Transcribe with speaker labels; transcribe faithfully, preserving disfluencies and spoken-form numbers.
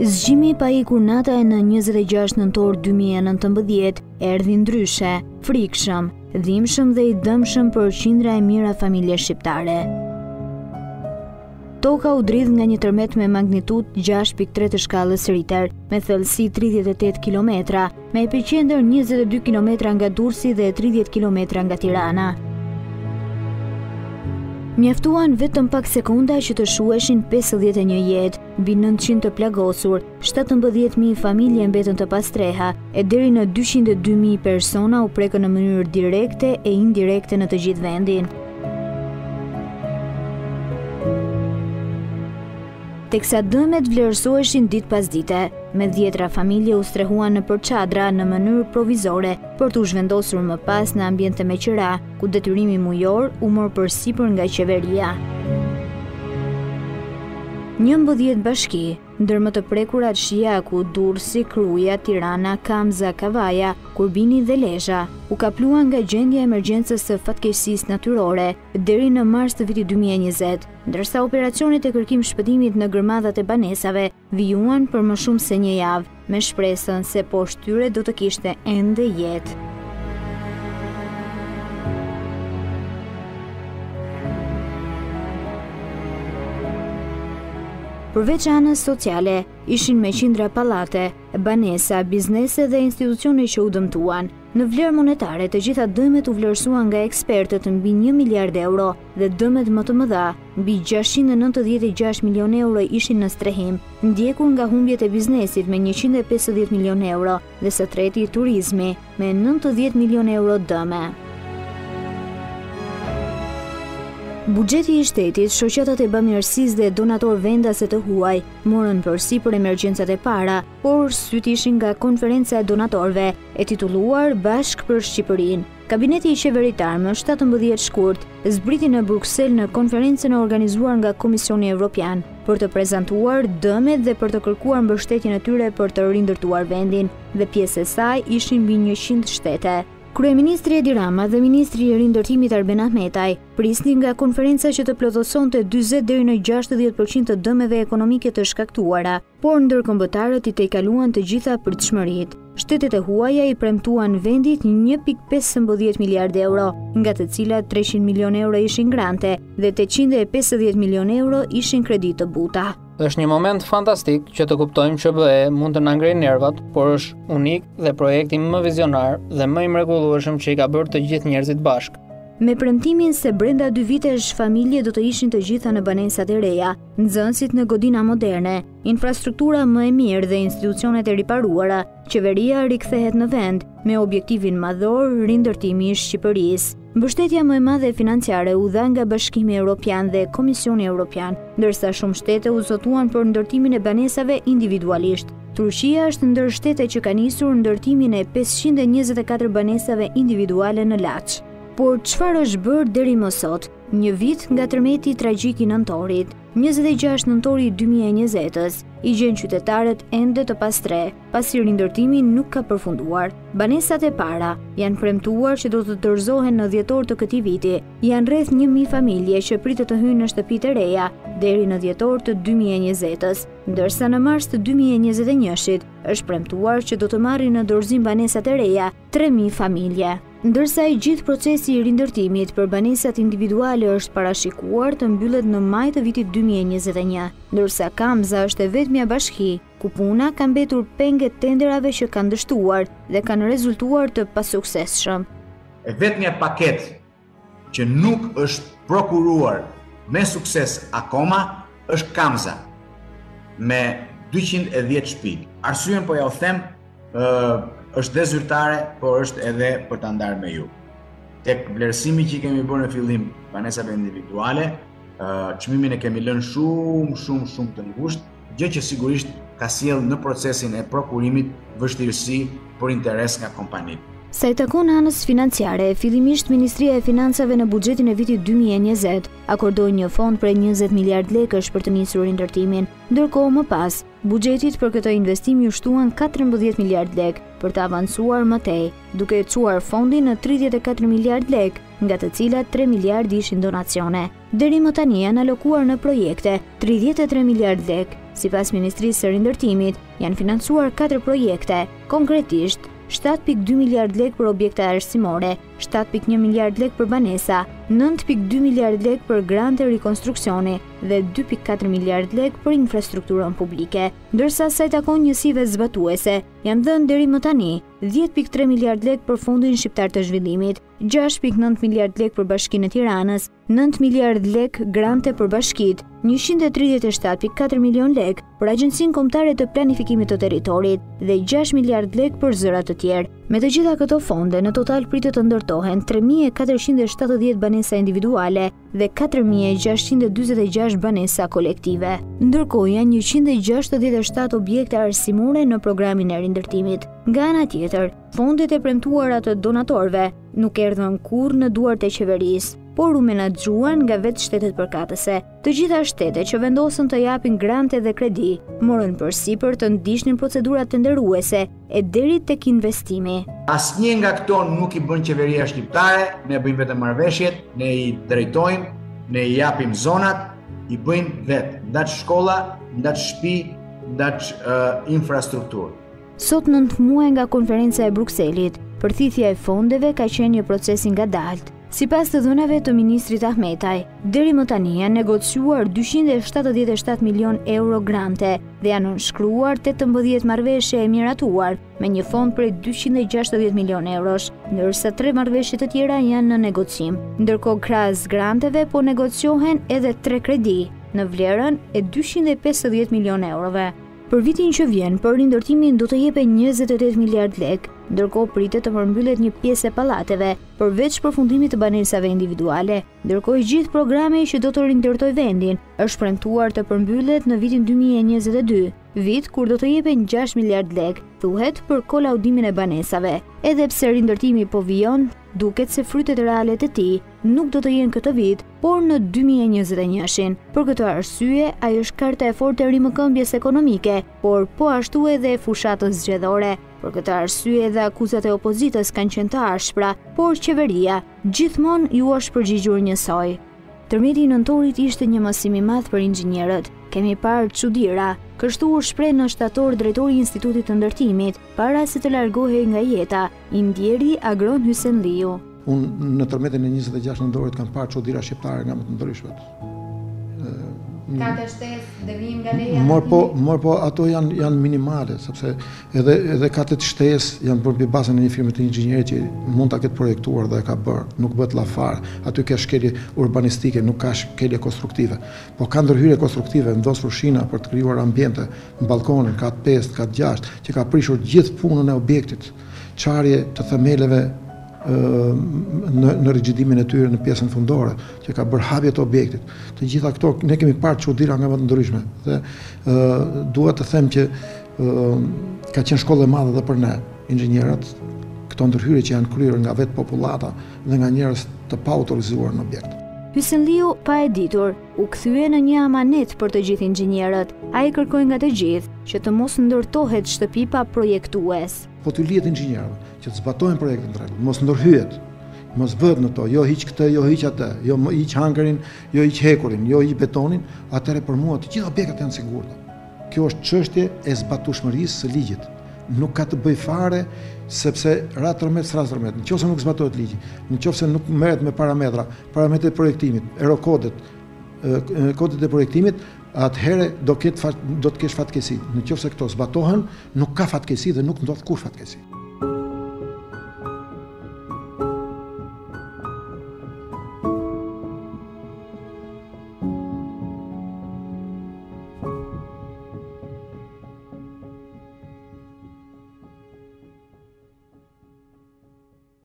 Speaker 1: Zgjimi pa ikur nata e në njëzet e gjashtë nëntor dy mijë e nëntëmbëdhjetë erdhi ndryshe, frikshëm, dhimbshëm dhe i dëmshëm për qindra e mijëra familje shqiptare. Toka u dridh nga një tërmet me magnitudë gjashtë pikë tre të shkallës Richter, me thellësi tridhjetë e tetë kilometra, me epicentër njëzet e dy kilometra nga Durrësi dhe tridhjetë kilometra nga Tirana. Mjaftuan vetëm pak sekonda që të shuheshin pesëdhjetë e një jetë, mbi nëntëqind të plagosur, shtatëmbëdhjetë mijë familje mbetën të pastreha, e deri në dyqind e dy mijë persona u prekën në mënyrë direkte e indirekte në të gjithë vendin. Teksa dëmet vlerësoheshin ditë pas dite, me dhjetra familje u strehuan në përçadra në mënyrë provizore për të u zhvendosur më pas në ambiente me qira, ku detyrimi mujor u mor përsipër nga qeveria. njëmbëdhjetë bashki, ndër më të prekurat Shijaku, Durrësi, Kruja, Tirana, Kamza, Kavaja, Kurbini dhe Lezhë, u kapluan nga gjendja e emergjencës së fatkeqësisë natyrore deri në mars të vitit dy mijë e njëzet, ndërsa operacionet e kërkim shpëtimit në gërmadhat e banesave vijuan për më shumë se një javë, me shpresën se poshtë tyre do të kishte ende jetë. Përveç anës sociale, ishin me qindra pallate, banesa, biznese dhe institucione që u dëmtuan. Në vlerë monetare, të gjitha dëmet u vlerësuan nga ekspertët mbi një miliard euro dhe dëmet më të mëdha, mbi gjashtëqind e nëntëdhjetë e gjashtë milion euro ishin në strehim, ndjekur nga humbjet e biznesit me njëqind e pesëdhjetë milion euro dhe së treti turizmi me nëntëdhjetë milion euro dëme. Buxheti i shtetit, shoqatat e bamirësisë dhe donator vendase të huaj morën përsipër emergjencat e para, por syt ishin nga konferenca e donatorëve e titulluar Bashk për Shqipërinë. Kabineti i qeveritar më shtatëmbëdhjetë shkurt zbriti në Bruksel në konferencën e organizuar nga Komisioni Evropian për të prezantuar dëmet dhe për të kërkuar mbështetjen e tyre për të rindërtuar vendin, dhe pjesë e saj ishin mbi njëqind shtete. Kryeministri Edi Rama dhe Ministri i Rindërtimit Arben Ahmetaj prisnin nga konferenca që të plotësonte dyzet deri në gjashtëdhjetë përqind të dëmeve ekonomike të shkaktuara, por ndërkombëtarët i tejkaluan të gjitha pritshmëritë. Shtetet e huaja i premtuan vendit një pikë pesëmbëdhjetë miliardë euro, nga të cilat treqind milion euro ishin grante dhe tetëqind e pesëdhjetë milion euro ishin kredi të buta.
Speaker 2: Është një moment fantastik që të kuptojmë që B E mund të na ngrejë nervat, por është unik dhe projekti më vizionar dhe më i mrekullueshëm që i ka bërë të gjithë njerëzit bashkë.
Speaker 1: Me premtimin se brenda dy vitesh familje do të ishin të gjitha në banesat e reja, nxënësit në godina moderne, infrastruktura më e mirë dhe institucionet e riparuara, qeveria rikthehet në vend me objektivin madhor rindërtimi i Shqipërisë. Mbështetja më e madhe financiare u dha nga Bashkimi Evropian dhe Komisioni Evropian, ndërsa shumë shtete u zotuan për ndërtimin e banesave individualisht. Turqia është ndër shtetet që ka nisur ndërtimin e pesëqind e njëzet e katër banesave individuale në Laç. Por çfarë është bërë deri më sot, një vit nga tërmeti tragjik i nëntorit? njëzet e gjashtë nëntori dy mijë e njëzetës, i gjen qytetarët ende të pastre, pasi rindërtimi nuk ka përfunduar. Banesat e para janë premtuar që do të dorëzohen në dhjetor të këtij viti. Janë rreth një mijë familje që pritet të hyjnë në shtëpitë e reja deri në dhjetor të dy mijë e njëzetës, ndërsa në mars të dy mijë e njëzet e njëit është premtuar që do të marrin në dorëzim banesat e reja tre mijë familje. Ndërsa i gjithë procesi i rindërtimit për banesat individuale është parashikuar të mbyllet në maj të vitit dy mijë e njëzet e një, ndërsa Kamza është e vetmja bashki ku puna ka mbetur penge tenderave që kanë dështuar dhe kanë rezultuar të pasuksesshëm.
Speaker 3: E vetmja paketë që nuk është prokuruar me sukses akoma është Kamza me dyqind e dhjetë shtëpi. Arsyen po ja u them, ë është dhe zyrtare, por është edhe për ta ndarë me ju. Tek vlerësimi që kemi bërë në fillim banesave individuale, çmimin e kemi lënë shumë, shumë, shumë të ngushtë, gjë që sigurisht ka sjellë në procesin e prokurimit vështirësi për interes nga kompanitë.
Speaker 1: Sa i takon anës financiare, fillimisht Ministria e Financave në buxhetin e vitit dy mijë e njëzet akordoi një fond prej njëzet miliard lekësh për të nisur rindërtimin, ndërkohë më pas, buxhetit për këtë investim ju shtuan katërmbëdhjetë miliard lekë për të avancuar më tej, duke e çuar fondin në tridhjetë e katër miliard lekë, nga të cilat tre miliard ishin donacione. Deri më tani janë alokuar në projekte tridhjetë e tre miliard lekë, Sipas Ministrisë së Rindërtimit, janë financuar katër projekte, konkretisht shtatë pikë dy miliard lekë për objekte arsimore, shtatë pikë një miliard lekë për banesa, nëntë pikë dy miliard lekë për grante rikonstruksioni dhe dy pikë katër miliard lekë për infrastrukturën publike, ndërsa sa i takon njësive zbatuese, janë dhënë deri më tani dhjetë pikë tre miliard lekë për Fondin Shqiptar të Zhvillimit, gjashtë pikë nëntë miliard lekë për Bashkinë e Tiranës, nëntë miliard lekë grante për bashkitë, njëqind e tridhjetë e shtatë pikë katër milion lekë për Agjencinë Kombëtare të Planifikimit të Territorit dhe gjashtë miliard lekë për zëra të tjerë. Me të gjitha këto fonde, në total pritet të ndërtohen tre mijë e katërqind e shtatëdhjetë banesa individuale dhe katër mijë e gjashtëqind e dyzet e gjashtë banesa kolektive. Ndërkohë janë njëqind e gjashtëdhjetë e shtatë objekte arsimore në programin e rindërtimit. Nga ana tjetër, fondet e premtuara të donatorëve nuk erdhën kurrë në duart e qeverisë, por u menaxhuan nga vetë shtetet përkatëse. Të gjitha shtetet që vendosën të japin grante dhe kredi, morën përsipër të ndiqnin procedurat tenderuese e deri tek investimi.
Speaker 3: Asnjë nga këto nuk i bën qeveria shqiptare, ne bëjmë vetëm marrëveshjet, ne i drejtojmë, ne i japim zonat, i bëjmë vetë, ndaç shkolla, ndaç shtëpi, ndaç uh, infrastrukturë.
Speaker 1: Sot nëntë muaj nga konferenca e Brukselit, përthithja e fondeve ka qenë një proces i ngadalt. Sipas të dhënave të ministrit Ahmetaj, deri më tani janë negociuar dyqind e shtatëdhjetë e shtatë milion euro grante dhe janë nënshkruar tetëmbëdhjetë marrëveshje e miratuar me një fond prej dyqind e gjashtëdhjetë milion eurosh, ndërsa tre marrëveshje të tjera janë në negocim. Ndërkohë krahas granteve po negociohen edhe tre kredi në vlerën e dyqind e pesëdhjetë milion eurove. Për vitin që vjen, për rindërtimin do të jepen njëzet e tetë miliard lekë, ndërkohë pritet të përmbyllet një pjesë e pallateve, përveç përfundimit të banesave individuale. Ndërkohë gjithë programi që do të rindërtoj vendin është premtuar të përmbyllet në vitin dy mijë e njëzet e dy, vit kur do të jepen gjashtë miliard lekë, thuhet për kolaudimin e banesave. Edhe pse rindërtimi po vijon, duket se frytet reale të tij nuk do të jenë këtë vit, por në dy mijë e njëzet e një-shin. Për këtë arsye, ai është karta e fortë e rimëkëmbjes ekonomike, por po ashtu edhe e fushatës zgjedhore. Për këtë arsye edhe akuzat e opozitës kanë qenë të ashpra, por qeveria gjithmonë ju është përgjigjur njësoj. Tërmeti i nëntorit ishte një mësim i madh për inxhinierët. Kemi parë çuditëra, kështu u shpreh në shtator drejtori i Institutit të Ndërtimit, para se të largohej nga jeta, i ndjeri Agron Hysenliu.
Speaker 4: Unë në tërmetin e njëzet e gjashtë nëntorit kam parë çuditëra shqiptare nga më të ndryshmet.
Speaker 1: Ka të shtesë, devijim nga leja?
Speaker 4: Mor po, mor po ato janë janë minimale, sepse edhe edhe ka të shtesë janë për mbi bazën e një firme të inxhinierit që mund ta ketë projektuar dhe e ka bërë, nuk bëhet llafar. Aty ka shkelje urbanistike, nuk ka shkelje konstruktive. Po ka ndërhyrje konstruktive, vendosur shina për të krijuar ambiente, në balkonin kat pesë, kat gjashtë, që ka prishur gjithë punën e objektit. Çarje të themeleve në, në rigjidimin e tyre në pjesën fundore, që ka bërë hapje të objektit. Të gjitha këto ne kemi parë çuditëra nga më të ndryshme dhe uh, duhet të them që uh, ka qenë shkollë e madhe edhe për ne, inxhinierët, këto ndërhyrje që janë kryer nga vetë popullata dhe nga njerëz të paautorizuar në objekt.
Speaker 1: Hysenliu, pa e ditur, u kthye në një amanet për të gjithë inxhinierët. Ai kërkoi nga të gjithë që të mos ndërtohet shtëpi pa projektues.
Speaker 4: Po të lihet inxhinierëve që të zbatojnë projektin drejt, mos ndërhyjet, mos bëhet në to, jo hiq këtë, jo hiq atë, jo hiq hankerin, jo hiq hekurin, jo hiq betonin, atëherë për mua të gjitha objektet janë sigurta. Kjo është çështje e zbatueshmërisë së ligjit. Nuk ka të bëj fare sepse ra tërmet s'ra tërmet. Nëse nuk zbatohet ligji, nëse nuk merret me parametra, parametrat e projektimit, erokodet, kodet e projektimit, atëherë do ketë do të kesh fatkeqësi. Nëse këto zbatohen, nuk ka fatkeqësi dhe nuk ndodh kur fatkeqësi.